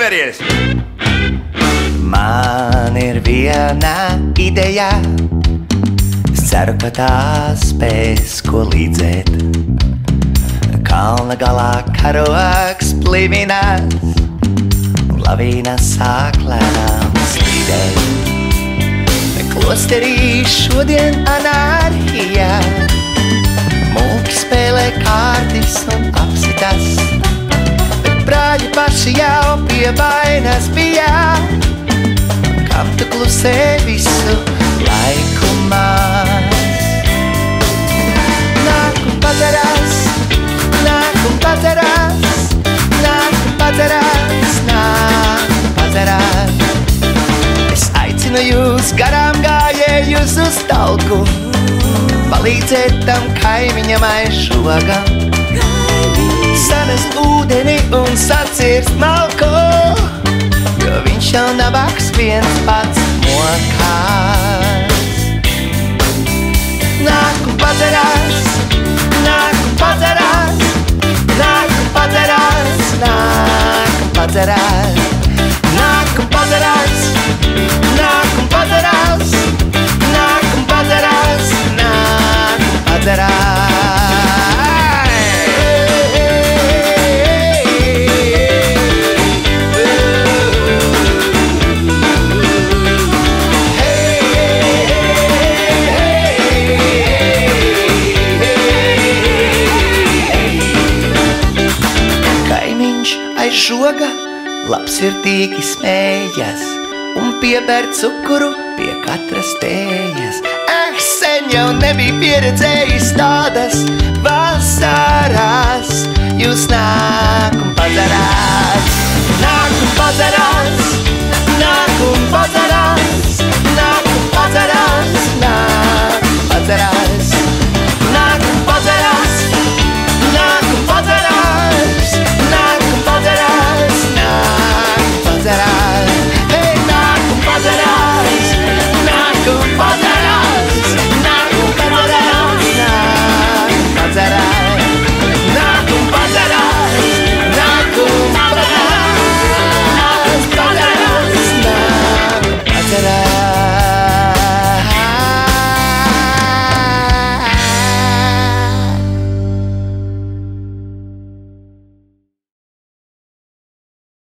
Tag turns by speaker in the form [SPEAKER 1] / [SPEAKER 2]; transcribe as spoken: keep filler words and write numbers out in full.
[SPEAKER 1] pieveries!
[SPEAKER 2] Man ir viena ideja, es ceru, ka tā spēs ko līdzēt. Kalna galā karogs plivinās, lavīna sāk lēnām slīdēt. Klosterī šodien anarhija, mūki spēlē kārtis un apsitas, bet brāļi paši jau pie vainas bija. Kam tu klusē visu laiku maz? Nāk un padzerās, nāk un padzerās, nāk un padzerās, nāk un padzerās. Es aicinu jūs garām gājējus uz talku, palīdzēt tam kaimiņam aiz žogam, sanest ūdeni un sacirst malku, jo viņš jau nabaks viens pats mokās. Nāk un padzerās, nāk un padzerās, nāk un padzerās, nāk un padzerās, nāk un padzerās, nāk un padzerās, nāk un padzerās, nāk un padzerās. Kaimiņš aiz žoga labsirdīgi smējas un pieber cukuru pie katras tējas. Eh, sen jau nebija pieredzējis tādas vasarās, jūs nāk un padzerās.